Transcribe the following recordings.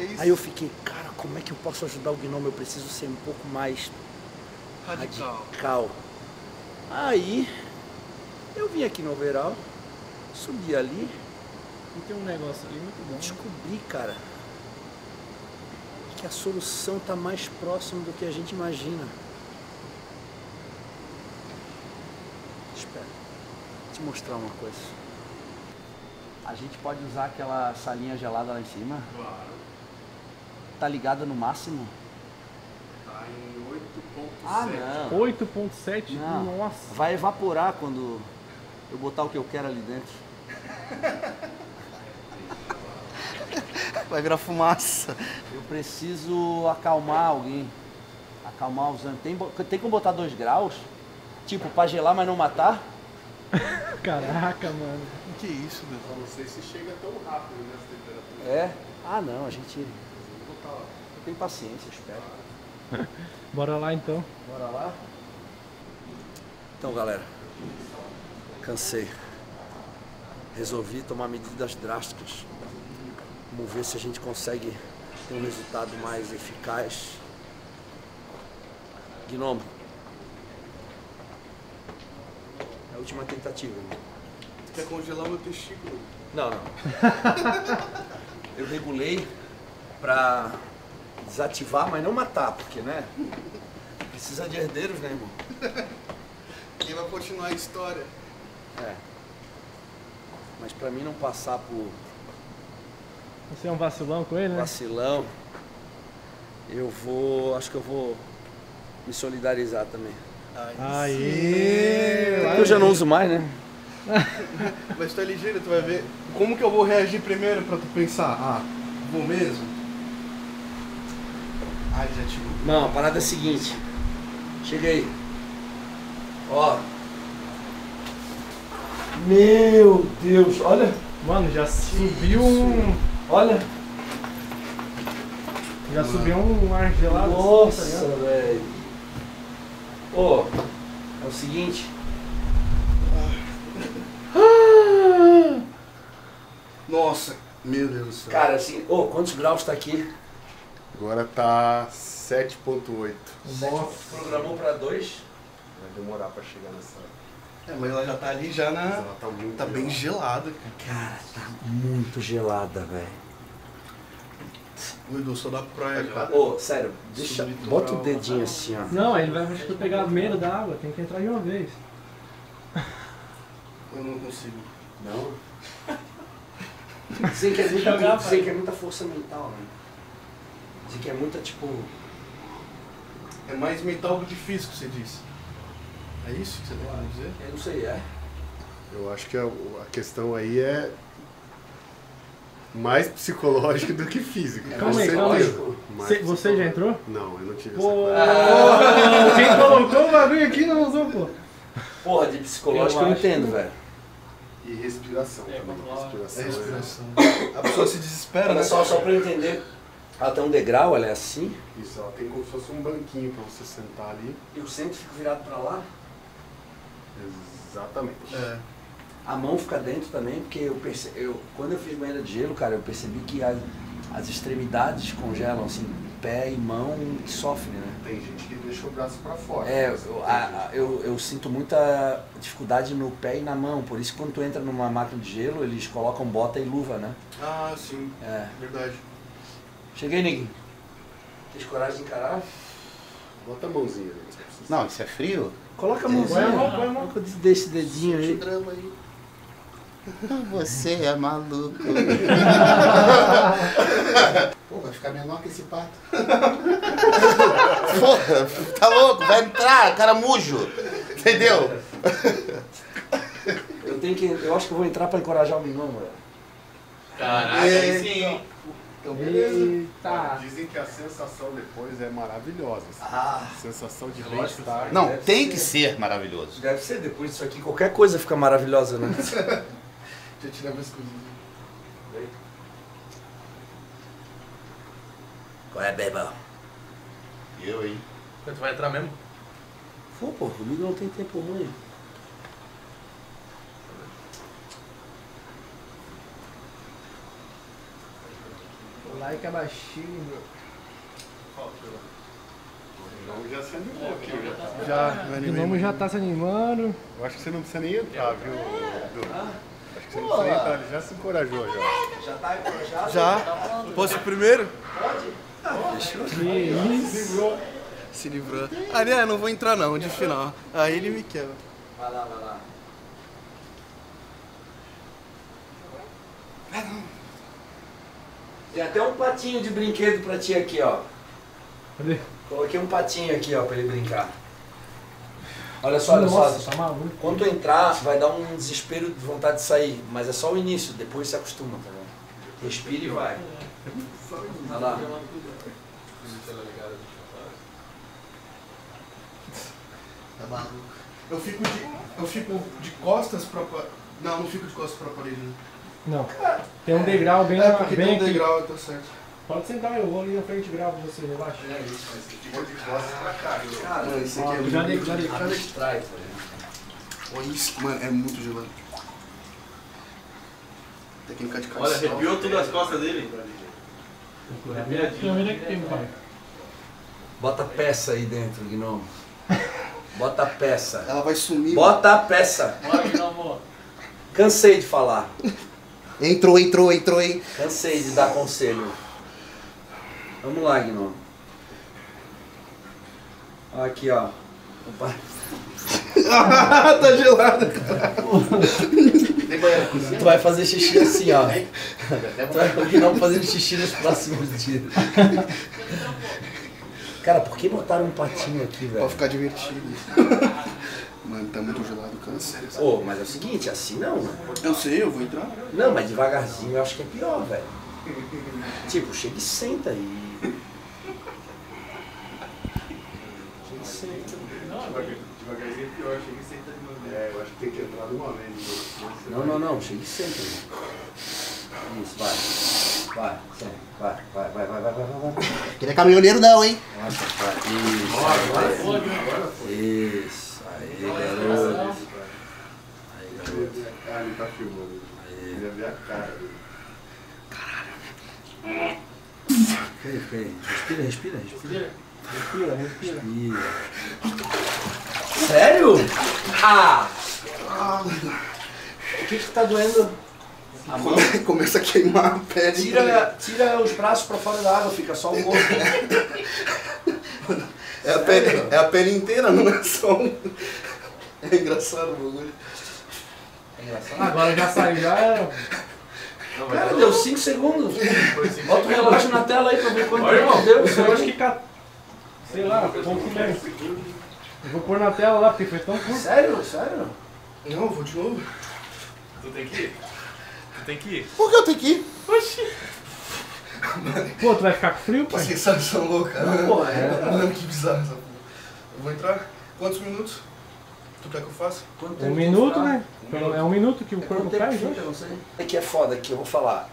isso? Aí eu fiquei, cara, como é que eu posso ajudar o gnomo? Eu preciso ser um pouco mais radical. Aí eu vim aqui no overall, subi ali. E tem um negócio ali muito bom. Descobri, cara, que a solução tá mais próxima do que a gente imagina. Espera, vou te mostrar uma coisa. A gente pode usar aquela salinha gelada lá em cima? Claro. Tá ligada no máximo? Tá em 8.7. Ah, não. 8.7? Não. Nossa. Vai evaporar quando eu botar o que eu quero ali dentro. Vai virar fumaça. Eu preciso acalmar alguém. Acalmar usando. Tem como botar 2 graus? Tipo, pra gelar, mas não matar? Caraca, mano. Que isso, Deus? Eu não sei se chega tão rápido nessa temperatura. É? Ah, não, a gente... Eu tenho paciência, espero. Bora lá então. Bora lá? Então, galera, cansei. Resolvi tomar medidas drásticas. Vamos ver se a gente consegue ter um resultado mais eficaz. Gnomo. É a última tentativa, né? Tu quer congelar meu testículo? Não, não. Eu regulei pra desativar, mas não matar, porque, né? Precisa de herdeiros, né, irmão? Quem vai continuar a história? É. Mas pra mim não passar por Você é um vacilão com ele, né? vacilão, acho que eu vou me solidarizar também. Aí. Porque eu já não uso mais, né? Mas tu é ligeiro, tu vai ver. Como que eu vou reagir primeiro pra tu pensar? Ah, vou mesmo? Ai, já tive. Não, a parada é a seguinte. Chega aí. Ó. Meu Deus, olha. Mano, já subiu um. Olha. Já subiu um ar gelado. Nossa, assim, tá ligado? velho. Ô, é o seguinte. Nossa, meu Deus do céu. Cara, assim, ô, quantos graus tá aqui? Agora tá 7.8. Nossa. Programou pra 2? Vai demorar pra chegar nessa. É, mas ela já tá ali já na. Ela tá muito Tá bem gelada, cara. Cara, tá muito gelada, velho. O Edu só dá pra praia, cara. Ô, sério, deixa. Sobre Bota o litoral. dedinho assim, ó. Não, ele vai acho que pegar medo da água, tem que entrar de uma vez. Eu não consigo. Não? Dizem que é muita força mental, né? Dizem que é muita, tipo... É mais mental do que físico, você disse. É isso que você tá querendo dizer? Eu não sei, é? Eu acho que a questão aí é mais psicológica do que física. Calma aí, Com calma aí. certeza. Mais Você já psicológica. entrou? Não, eu não tive Pô, essa quem colocou o bagulho aqui não usou, pô. Porra, de psicológico eu Eu acho entendo, que- velho. E respiração também. controlar. Respiração. É respiração. A pessoa se desespera, Olha né? só pra eu entender. Ela tem um degrau, ela é assim, Isso, ela tem como se fosse um banquinho pra você sentar ali. e o centro fica virado pra lá. Exatamente. É. A mão fica dentro também, porque quando eu fiz banheira de gelo, cara, eu percebi que as extremidades congelam, assim, pé e mão sofrem, né? Tem gente que deixa o braço pra fora. É, mas eu sinto muita dificuldade no pé e na mão, por isso que quando tu entra numa máquina de gelo, eles colocam bota e luva, né? Ah, sim. É. Verdade. Cheguei, Neguinho. Tens coragem de encarar? Bota a mãozinha ali. Não, isso é frio? Coloca a mãozinha. Põe a mão, põe a mão. Deixa esse dedinho Sente o aí. drama aí. Você é maluco. Pô, vai ficar menor que esse pato. Porra, tá louco? Vai entrar, caramujo. Entendeu? Eu acho que eu vou entrar pra encorajar o gnomo, velho. Caraca, aí sim. Então, beleza. Eita. Dizem que a sensação depois é maravilhosa. assim. Ah, Sensação de bem-estar. Não, tem que ser maravilhoso. deve ser depois disso aqui. Qualquer coisa fica maravilhosa, né? Deixa eu tirar minhas coisinhas. Qual é, beba? Eu, hein? Tu vai entrar mesmo? Pô, comigo não tem tempo ruim. Like abaixinho, meu. Então já se animou aqui, já tá. Já, O Gnomo já tá se animando. Eu acho que você não precisa nem entrar, viu, Edu? Acho que você não precisa nem entrar, ele já se encorajou já. Já tá encorajado? Já? Posso ir primeiro? Que isso? Se livrou. Ah, né, não vou entrar não, de final. Aí ele me quebra. Vai lá, vai lá. Tem até um patinho de brinquedo pra ti aqui, ó. Cadê? Coloquei um patinho aqui, ó, pra ele brincar. Olha só, olha só. Nossa, tá maluco. Quando tu entrar, vai dar um desespero de vontade de sair. Mas é só o início, depois se acostuma, tá vendo? Respira e vai. Vai lá. Tá maluco. Eu fico de costas pra... Não fico de costas pra parede. Né? Não. Tem um degrau bem, Porque bem tem um aqui. degrau, tá certo. Pode sentar, eu vou ali na frente e gravo você, relaxa. Ficou de costas pra cá, viu? Cara, Esse aqui é Já dei, muito... já dei. abstrai, tá vendo? Olha isso, mano, é muito gelado. Técnica de Olha, caição. arrepiou tudo as costas dele. Câmera que tem, pai. Bota a peça aí dentro, Gnomo. Bota a peça. Ela vai sumir. Bota a peça. Cansei de falar. Entrou, hein? Cansei de dar conselho. Vamos lá, Gnomo. Aqui, ó. Opa. Tá gelado. Tem banheiro cozinha? Tu vai fazer xixi assim, ó. Tu vai o Gnomo fazendo xixi nos próximos dias. Cara, por que botaram um patinho aqui, Pra velho? ficar divertido. Mano, tá muito gelado, cara. Sério. Ô, mas é o seguinte, assim não. Eu sei, eu vou entrar. Não, mas devagarzinho eu acho que é pior, velho. Tipo, chega e senta e... Chega e senta. Devagarzinho é pior, chega e senta de uma vez. É, eu acho que tem que entrar de uma vez. Não, chega e senta. Isso, vai. Vai, senta. Vai. Ele é caminhoneiro não, hein? Nossa, vai. Isso. Aí, garoto. Aí, garoto. Ah, ele tá filmando. Ele ia ver a cara dele. Fica aí. Respira. Respira. Sério? Ah! O que tá doendo? A mão? Começa a queimar a pele. Tira os braços pra fora da água, fica só o corpo. É a pele inteira, não é só um... É engraçado o bagulho. É engraçado. Agora já saiu, já era. Cara, deu 5 segundos. Bota o relógio na tela aí pra ver quanto Olha, irmão. tempo deu. Eu acho que... Sei lá, pouco tempo. Eu vou pôr na tela lá, porque foi tão curto. Sério? Não, vou de novo. Tu tem que ir. Por que eu tenho que ir? Pô, tu vai ficar com frio, Que pai? sensação louca. Não, porra, Mano, que bizarro essa porra. Eu vou entrar? Quantos minutos? Tu quer que eu faça? Quanto Um tempo minuto, ficar? né? É um minuto que o corpo Quanto tempo cai, fica, já. eu não sei. É que é foda, que eu vou falar.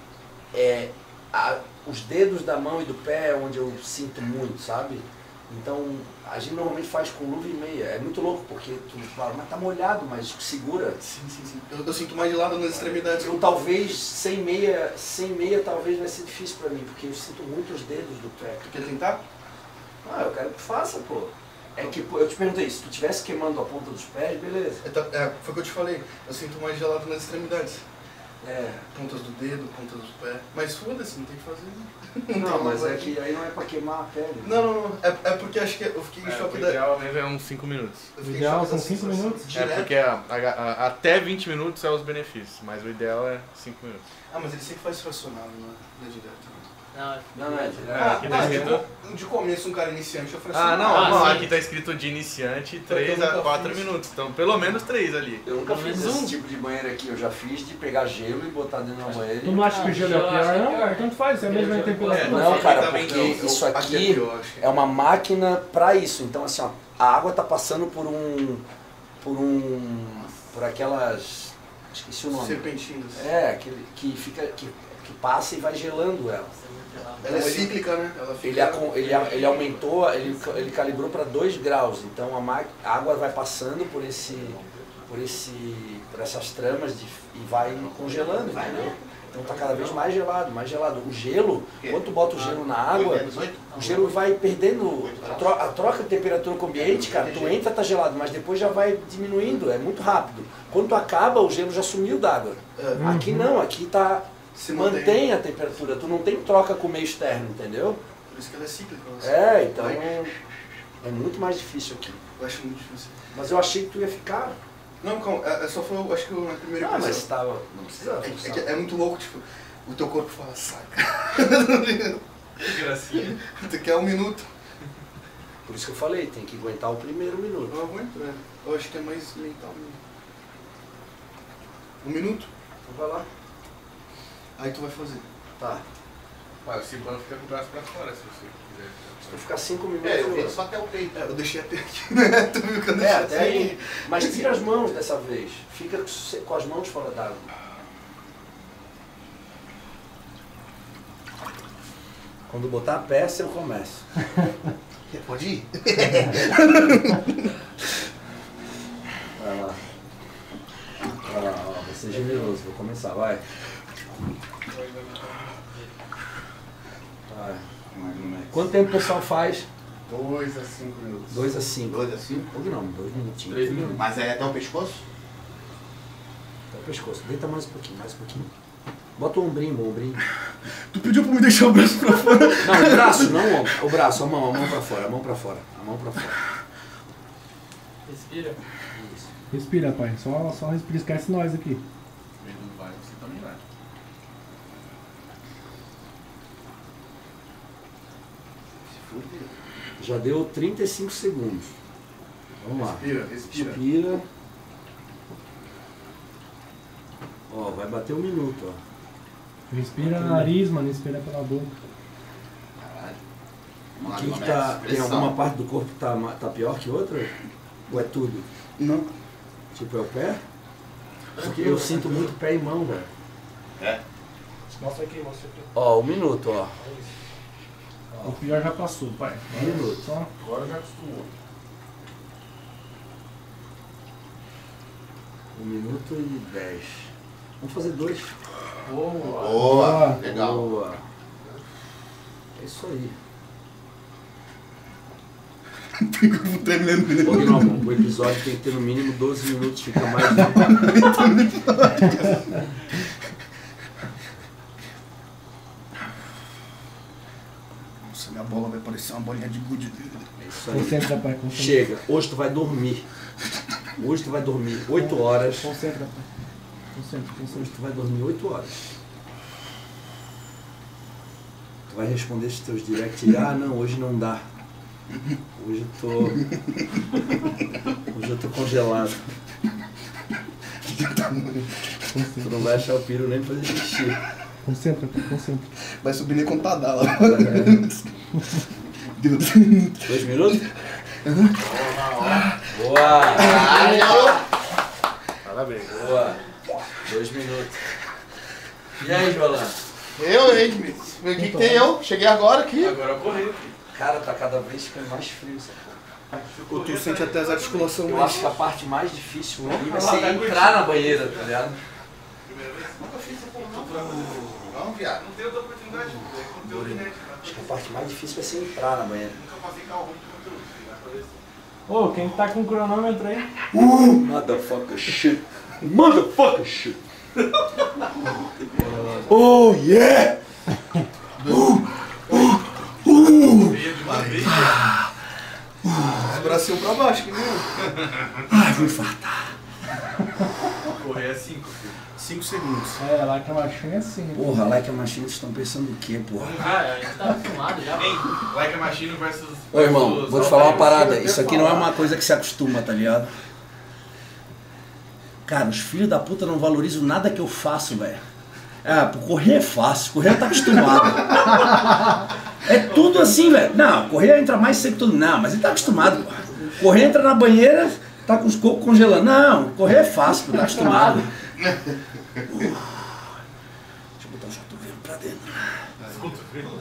Os dedos da mão e do pé é onde eu sinto muito, sabe? Então, a gente normalmente faz com luva e meia. É muito louco, porque tu fala, mas tá molhado, mas segura. Sim. Eu sinto mais gelado nas extremidades. Eu talvez, sem meia talvez vai ser difícil pra mim, porque eu sinto muito os dedos do pé. Tu quer tentar? Ah, eu quero que faça, pô. É que, pô, eu te perguntei, se tu tivesse queimando a ponta dos pés, beleza. Foi o que eu te falei. Eu sinto mais gelado nas extremidades. É. Pontas do dedo, pontas dos pés. Mas foda-se, não tem que fazer. Não, mas é que aí não é pra queimar a pele. Não. É porque acho que eu fiquei em choque O da... ideal mesmo é uns 5 minutos. Eu O fiquei em ideal choque são da 5 sensação. minutos? É porque até 20 minutos é os benefícios, mas o ideal é 5 minutos. Ah, mas ele sempre faz fracionado, né? Não é direto. Não, é. Aqui tá escrito... De começo, um cara iniciante, eu Ah, fracionado. não, sim. aqui tá escrito de iniciante Porque 3 eu a nunca 4 fiz. minutos, então pelo menos 3 ali. Eu nunca fiz esse tipo de banheiro aqui, eu já fiz de pegar gelo e botar dentro da banheira. Tu não acha que o gelo é o pior, não? Tanto faz, é a mesma temperatura. Não, cara, Também porque não. isso Aqui é aqui pior, acho que é uma máquina pra isso. Então, assim, ó, a água tá passando por aquelas... Esqueci o nome. serpentinas. É, que passa e vai gelando ela. Ela é cíclica, né? Ela fica... Ele aumentou, ele calibrou para 2 graus, então a água vai passando por essas tramas e vai congelando, entendeu? Então tá cada vez mais gelado, mais gelado. O gelo, quando tu bota o gelo na água, o gelo vai perdendo a troca de temperatura com o ambiente, cara. Tu entra, tá gelado, mas depois já vai diminuindo, é muito rápido. Quando tu acaba, o gelo já sumiu d'água. Aqui não, aqui tá... Se mantém a temperatura, tu não tem troca com o meio externo, entendeu? Por isso que ela é cíclica. Então é muito mais difícil aqui. Eu acho muito difícil. Mas eu achei que tu ia ficar. Não, calma, só foi, acho que na primeira Ah, impressão. mas tava. Não precisa. É muito louco, tipo, o teu corpo fala, saca. Que gracinha. Tu quer 1 minuto. Por isso que eu falei, tem que aguentar o primeiro minuto. Eu aguento, né? Eu acho que é mais mental mesmo. 1 minuto? Então vai lá. Aí tu vai fazer. Tá. Mas o Cibano fica com o braço pra fora, se você quiser. Se tu ficar 5 minutos. É, eu vi só até o peito. Eu deixei até aqui, né? Tu viu que eu deixei até aí. Mas tira as mãos dessa vez. Fica com as mãos fora d'água. Quando botar a peça, eu começo. Pode ir? Vai lá. Vai lá, ó. Vou ser generoso. Vou começar, vai. Vai. Quanto tempo o pessoal faz? 2 a 5 minutos. 2 a 5. 2 a 5. Ou não, 2 minutinhos. 3 minutos. Mas é até o pescoço? Até o pescoço. Deita mais um pouquinho, mais um pouquinho. Bota o ombrinho, o ombrinho. Tu pediu pra me deixar o braço pra fora? Não, o braço, não o ombro. O braço, a mão pra fora, a mão pra fora. A mão pra fora. Respira. Isso. Respira, pai. Só respira. Esquece nós aqui. Não vai, você também vai. Já deu 35 segundos. Vamos lá. Respira, respira. Respira. Ó, vai bater 1 minuto, ó. Respira no nariz, mano. Respira pela boca. Caralho. O que tá, tem alguma parte do corpo que tá pior que outra? Ou é tudo? Não. Tipo, é o pé? Porque eu sinto muito pé e mão, velho. É? Mostra aqui, mostra aqui. Ó, 1 minuto, ó. O pior já passou, pai. 1 minuto. Só Agora já acostumou. 1 minuto e 10. Vamos fazer 2. Boa, legal. Boa. É isso aí. Tremendo. Ô, Guilherme, o episódio tem que ter no mínimo 12 minutos, fica mais. Nossa, minha bola vai parecer uma bolinha de gude. É isso aí. concentra, pai. Concentra. Chega, hoje tu vai dormir. Hoje tu vai dormir 8 horas. Concentra, pai. Concentra, concentra. Hoje tu vai dormir 8 horas. Tu vai responder os teus directs e não, hoje não dá. Hoje eu tô congelado. Tu não vai achar o piro nem fazer xixi. Concentra, pai. Concentra. Vai subir nem com Tadala. 2 minutos? Boa! Parabéns. Boa! 2 minutos. E aí, Jolan? Eu, hein, Smith? O que tem eu? Cheguei agora aqui. Agora eu corri. Cara, tá cada vez ficando mais frio essa porra. Ou tu sente até as articulações Eu mais... acho que a parte mais difícil ali vai ser entrar na banheira, tá ligado? Nunca fiz essa porra não. Não, viado. Não tem outra oportunidade. É conteúdo inédito. Acho que a parte mais difícil vai ser entrar na banheira. Nunca passei carro ruim de conteúdo. Ô, quem tá com o cronômetro aí? Motherfucker shit. Motherfucker shit. Oh yeah! Veio de uma vez. Os bracinhos pra baixo, que nem eu. Ai, vou infartar. Correr é 5, filho. 5 segundos. É, lá que a machinha é assim. né? Porra, Like a Machine, vocês estão pensando o quê, porra? Ah, a gente tá acostumado já. Hein? Like a Machine versus... Ô irmão, vou te falar uma parada. Isso aqui não é uma coisa que se acostuma, tá ligado? Cara, os filhos da puta não valorizam nada que eu faço, velho. Ah, correr é fácil, correr tá acostumado. É tudo assim, velho. Não, correr entra mais seco tudo. Não, mas ele tá acostumado. Pô. Correr entra na banheira, tá com os cocos congelando. Não, correr é fácil, pô, tá acostumado. Deixa eu botar o cotovelo pra dentro.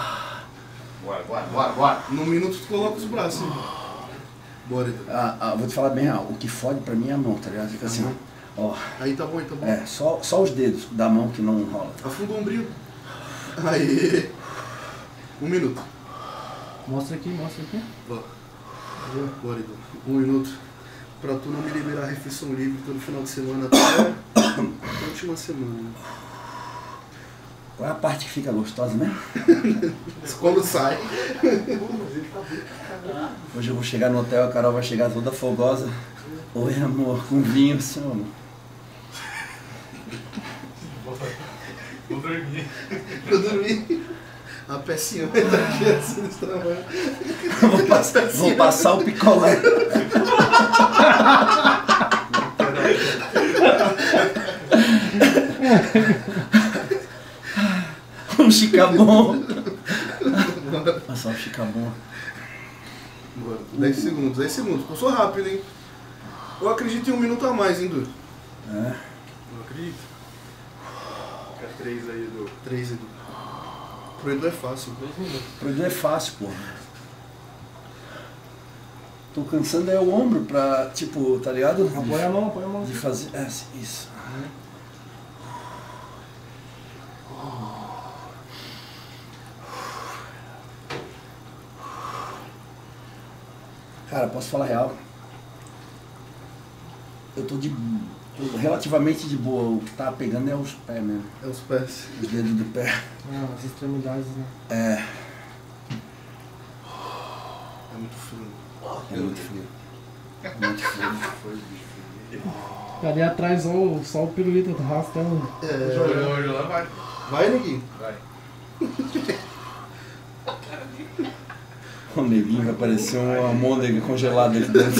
Bora. Num minuto tu coloca os braços. Bora. Vou te falar bem real, o que fode pra mim é a mão, tá ligado? Fica assim, ó. Ó. Aí tá bom, aí tá bom. É, só os dedos da mão que não rola. Afunda o ombrinho. Aí. 1 minuto. Mostra aqui, mostra aqui. Ó. Bora, Edu. 1 minuto. Pra tu não me liberar a refeição livre todo final de semana até a última semana. Qual é a parte que fica gostosa mesmo? Quando sai. Hoje eu vou chegar no hotel, a Carol vai chegar toda fogosa. Oi, amor, com vinho, seu amor. Vou dormir. Vou dormir. A pecinha vai estar aqui assim nesse trabalho. Vou passar o picolé. Um chicabon. Passar o chicabon. Bora. 10 segundos, 10 segundos. Passou rápido, hein? Eu acredito em 1 minuto a mais, hein, Du? É. Eu acredito. Fica 3 aí, Edu. 3, Edu. Pro Edu é fácil. 2 minutos. Pro Edu é fácil, porra. Tô cansando é o ombro pra, tipo, tá ligado? Põe a mão. De fazer. É, isso. Cara, posso falar real? Eu tô relativamente de boa. O que tá pegando é os pés mesmo. É os pés. Os dedos do pé. Ah, as extremidades, né? É. É muito frio. É muito frio. Muito frio. Ali atrás só o pirulito arrastando. Hoje lá vai. Vai, neguinho. Vai. O neguinho vai parecer uma almôndega congelada aqui dentro.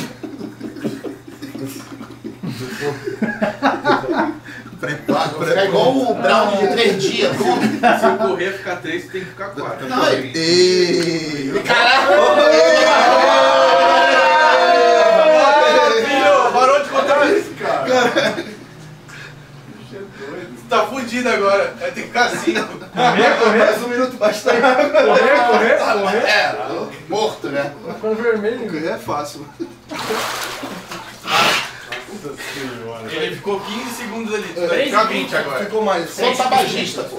Vai ficar igual o Brown de 3 dias. Se eu correr ficar 3, tem que ficar 4. Filho, parou de contar isso, cara. Você tá fudido agora. Vai ter que ficar 5. Correr. Mais 1 minuto bastante. Correr. É, morto, né? Tá ficando vermelho. Correr é fácil. Ele ficou 15 segundos ali. Vai ficar 20 agora. Ficou mais. Sou tabagista, pô.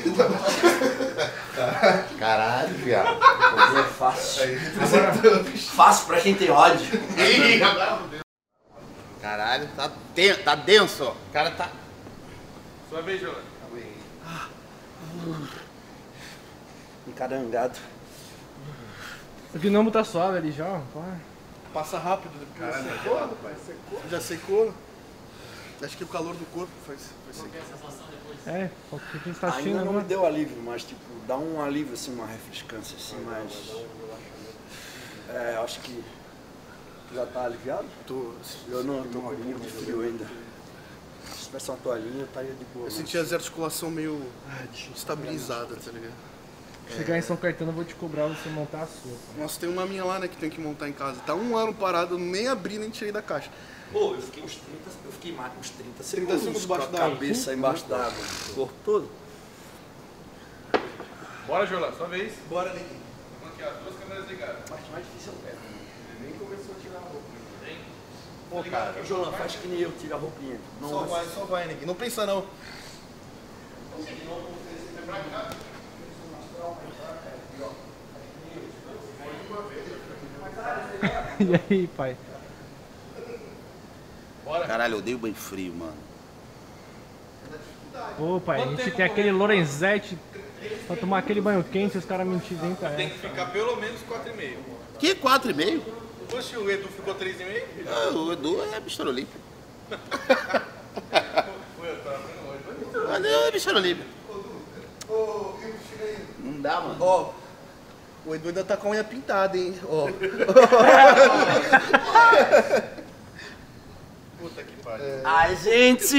Caralho, viado. É fácil. Fácil pra quem tem ódio. Caralho, tá denso. O cara tá... Sua vez, João. Encarangado. O gnomo tá suave ali já, ó. Passa rápido. Caralho, Já secou. Acho que o calor do corpo faz secar. É, o que a gente tá assistindo Ainda não me agora? deu alívio, mas tipo, dá um alívio assim, uma refrescância assim, mas... É, acho que já tá aliviado. Eu não tô com muito frio ainda. Se tivesse uma toalhinha, eu estaria de boa. Eu senti as articulações meio estabilizadas, tá ligado? Chegar em São Caetano, eu vou te cobrar você montar a sua. Nossa, tem uma minha lá, né, que tem que montar em casa. Tá 1 ano parado, eu nem abri, nem tirei da caixa. Pô, eu fiquei mais uns 30 segundos, segundos com a debaixo d'água. cabeça embaixo d'água, o corpo todo. Bora, João, sua vez. Bora, neguinho. Aqui, ó, 2 câmeras ligadas. A parte mais difícil é o pé. Ele nem começou a tirar a roupa. Tem? Pô, cara, Jolan, faz que nem eu, tira a roupinha. Não, Só vai, neguinho. Não pensa não. E aí, pai? Caralho, eu odeio banho frio, mano. Pô, pai, a gente quer aquele Lorenzetti pra tomar aquele banho quente e os caras mentirem dentro da Tem que ficar pelo menos 4,5. Que 4,5? Poxa, o Edu ficou 3,5? Ah, o Edu é Mistura Olímpia. O Edu é Mistura Olímpia. Não dá, mano. Ó, o Edu ainda tá com a unha pintada, hein? Ó. Puta que pariu. Ai, gente!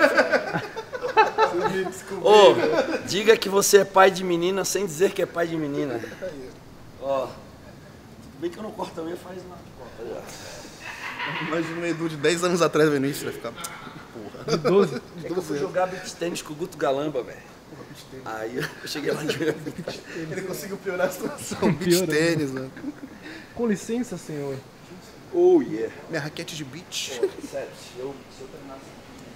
Ô, diga que você é pai de menina sem dizer que é pai de menina. Ó, tudo bem que eu não corto a unha, faz nada. Imagina o Edu de 10 anos atrás vendo isso, vai ficar... Porra. 12. É que eu fui jogar beach tênis com o Guto Galamba, velho. Aí eu cheguei lá de unha. Ele conseguiu piorar a situação. Beach Piorou. tênis, né? Com licença, senhor. Oh, yeah. Minha raquete de beach. Sério, se eu treinasse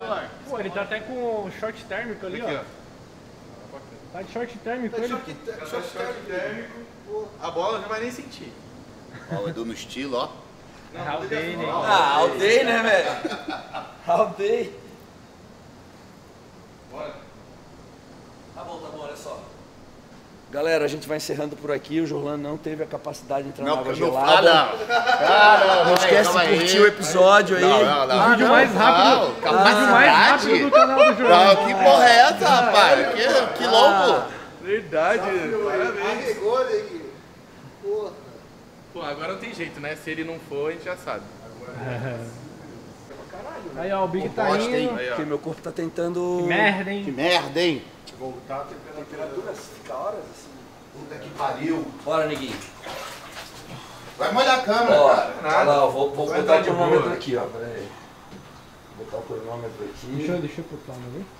Pô, ele tá até com short térmico ali, ó. Tá de short térmico ele. Short térmico. A bola não vai nem sentir. Ó, o Edu no estilo, ó. All day, né? Ah, all day, né, velho? All day. Bora. Tá bom, olha só. Galera, a gente vai encerrando por aqui. O Jorlan não teve a capacidade de entrar na água gelada. Não esquece de curtir o episódio aí. O vídeo mais rápido. O vídeo mais rápido do canal do Jorlan. Não, que porra é essa, rapaz? Que louco. Verdade. Parabéns. Arregou, neguinho. Porra. Pô, agora não tem jeito, né? Se ele não for, a gente já sabe. Aí, ó, o Big tá Bosta, hein? indo. Aí, ó. Porque meu corpo tá tentando... Que merda, hein? Que merda, hein? Voltar a Temperatura fica horas assim. Puta que pariu. Bora, neguinho. Vai molhar a câmera, Ó, cara. olha lá, ó, vou botar entrar o de cronômetro boa. aqui, ó. Pera aí. Vou botar o cronômetro aqui. Deixa eu botar uma ali.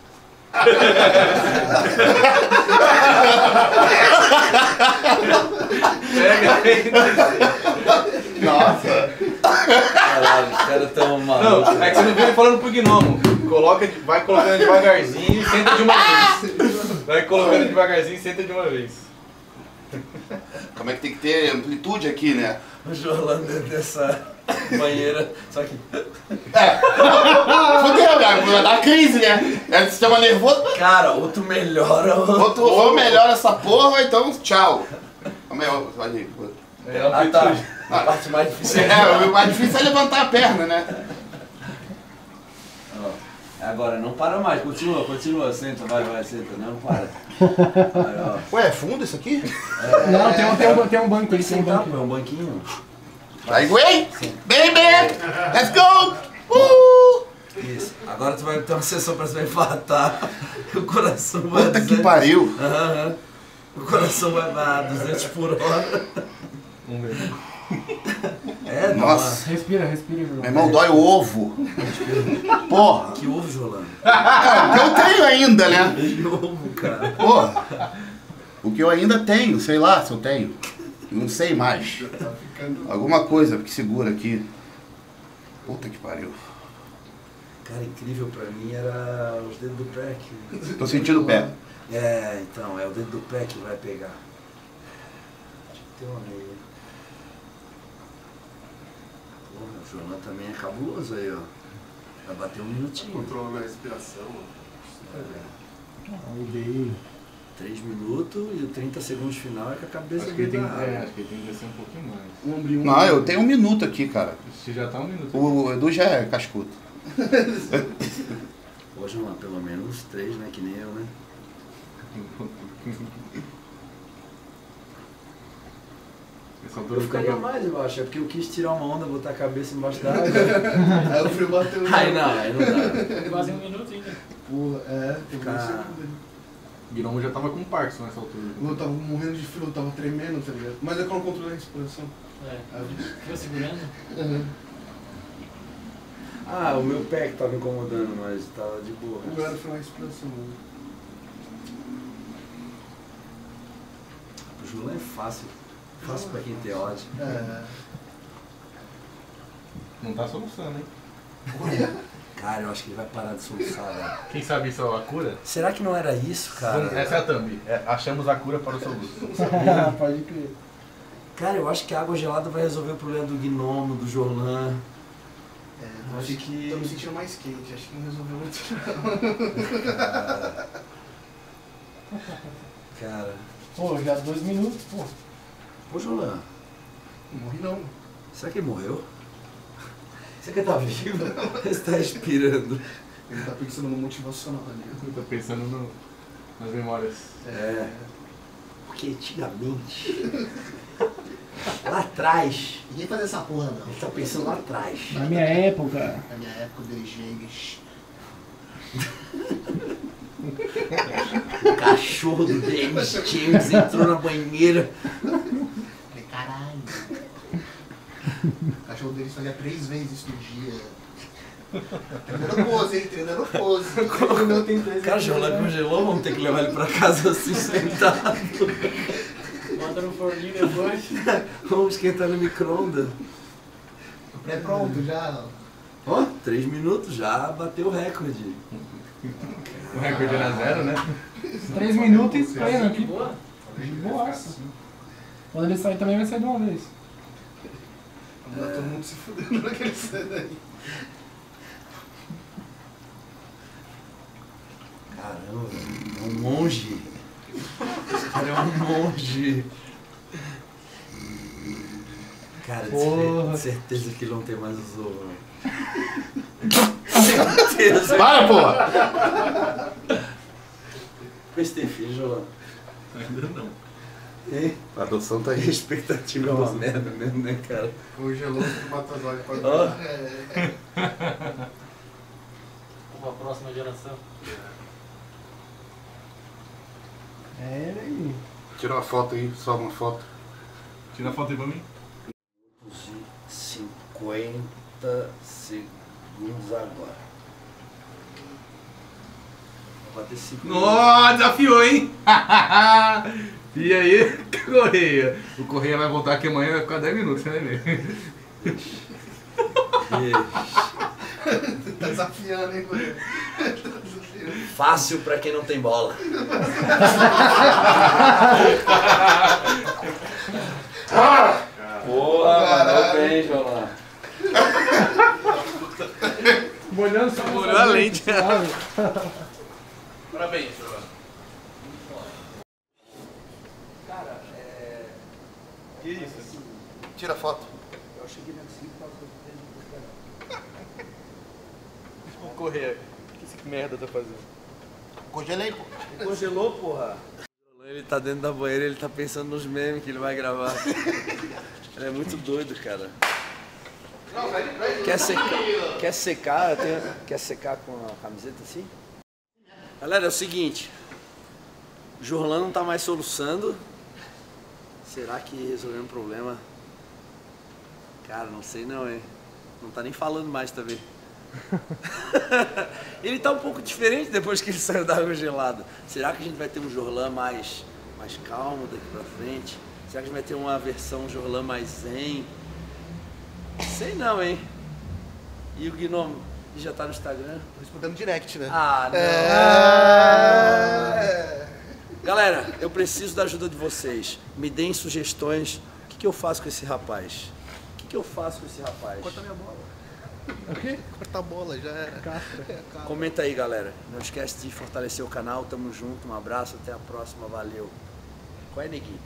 Nossa. Caralho, os caras tão malucos. Não, é que você não viu ele falando pro gnomo. Vai colocando devagarzinho e senta de uma vez. Vai colocando devagarzinho e senta de uma vez. Como é que tem que ter amplitude aqui, né? O Jorlan dentro dessa banheira. Só que. Fudeu, cara. Vai dar crise, né? É do sistema nervoso. Cara, ou tu melhora Ou melhora essa porra, ou então tchau. Olha aí. Ah, tá. A parte mais difícil O mais difícil é levantar a perna, né? Ó, agora, não para mais. Continua. Senta, vai, senta. Não para. Aí, ó. Ué, é fundo isso aqui? Não, tem um banco aí, tem um banco. É um banquinho. Vai, Gwen! Baby! Let's go! Isso. Agora tu vai ter uma sessão pra você vai infartar. O coração vai... Puta que pariu! Aham. O coração vai a 200 por hora. Vamos ver. É, Nossa. Respira, Meu João. irmão, dói o ovo. Porra! Que ovo, Jolano? É, o que eu tenho ainda, né? Que ovo, cara. Porra! O que eu ainda tenho, sei lá se eu tenho. Não sei mais. Alguma coisa que segura aqui. Puta que pariu. Cara, incrível pra mim era os dedos do pé aqui. Tô sentindo o pé. É, então, é o dedo do pé que vai pegar. Acho que tem uma meia. Porra, o Jolan também é cabuloso aí, ó. Vai bater um minutinho. Controlando a respiração, mano. All day. 3 minutos e o 30 segundos final é com a cabeça Acho que ele dentro tem, da água. acho que ele tem que descer um pouquinho mais. Um ombrinho. Não, eu tenho 1 minuto aqui, cara. Você já tá 1 minuto. O Edu já é cascudo. Pô, Jolan, pelo menos 3, né? Que nem eu, né? Essa Eu altura ficaria mais, eu acho. É porque eu quis tirar uma onda, botar a cabeça embaixo da água. Aí o frio bateu. Aí não dá. Quase 1 minuto ainda. Porra, tem Ficar- mais segundo ali. O gnomo já tava com Parkinson nessa altura. Eu tava morrendo de frio, eu tava tremendo, tá ligado? Mas é que eu não controlei a respiração. É. Aí eu- Fica segurando? Aham. Ah, o meu pé que tava incomodando, mas tava de boa. O cara foi uma respiração, mano. O Jolan é fácil. Fácil pra quem tem ódio. É. Não tá soluçando, hein? Cara, eu acho que ele vai parar de soluçar, velho. Quem sabe isso é a cura? Será que não era isso, cara? Essa é a thumb. Achamos a cura para o soluço. Pode crer. Cara, eu acho que a água gelada vai resolver o problema do gnomo, do Jorlan. É, Acho que- tô me sentindo mais quente, acho que não resolveu muito. Cara. Pô, já 2 minutos, pô. Ô, Jorlan, Não morri não. será que ele morreu? Será que ele tá vivo? Ele está respirando. Ele tá pensando no motivacional ali. Eu tô pensando nas memórias. É. Porque antigamente, lá atrás, Ninguém faz essa porra não. ele tá pensando lá atrás. Na minha época. Na minha época, o DJs. O cachorro do James James entrou na banheira. Falei, caralho. O cachorro deles fazia 3 vezes isso no dia. Treinando pose, hein? Treinando pose. O meu tem 3 Cara, Jorlan congelou, vamos ter que levar ele pra casa assim sentado. Bota no forninho depois. Vamos esquentar no micro-ondas. É pronto já. Ó, 3 minutos já bateu o recorde. O recorde era 0, né? 3 minutos e pleno aqui. De boaça. Quando ele sair também vai sair de uma vez. Tá todo mundo se fudendo naquele cena aí. Caramba, é um monge. Esse cara é um monge. Cara, certeza que ele não tem mais os ovos. Certeza. Para, porra! Mas tem filho, João? Ainda não. Hein? A adoção tá A aí. expectativa é uma merda mesmo, né, cara? Congelou o Matazoli pra Ó. Uma próxima geração. É ele aí. Tira uma foto aí, só uma foto. Tira a foto aí pra mim. 50 segundos agora. Vai bater 5 Nossa, desafiou, hein? E aí, Correia? O Correia vai voltar aqui amanhã, vai ficar 10 minutos, você vai ver. Tá desafiando, hein, Correia? Fácil pra quem não tem bola. Porra, mandou bem, João. Molhando só Molhou a lente. suave. Parabéns, João. Cara, Que isso? Tira a foto. eu cheguei na assim por causa do O Correia, o que esse merda tá fazendo? Congelei, pô. Congelou, porra. Ele tá dentro da banheira, ele tá pensando nos memes que ele vai gravar. Ele é muito doido, cara. Quer secar? Quer secar com a camiseta assim? Galera, é o seguinte. O Jorlan não tá mais soluçando. Será que resolveu um problema? Cara, não sei não, hein? Não tá nem falando mais também. Ele tá um pouco diferente depois que ele saiu da água gelada. Será que a gente vai ter um Jorlan mais calmo daqui pra frente? Será que a gente vai ter uma versão Jorlan mais zen? Sei não, hein? E o Gnomo? Ele já tá no Instagram? Tô respondendo direct, né? Ah, não! Galera, eu preciso da ajuda de vocês. Me deem sugestões. O que eu faço com esse rapaz? O que eu faço com esse rapaz? Corta minha bola. O quê? Corta a bola, já era. Castra. Comenta aí, galera. Não esquece de fortalecer o canal. Tamo junto. Um abraço. Até a próxima. Valeu. Qual é, neguinho?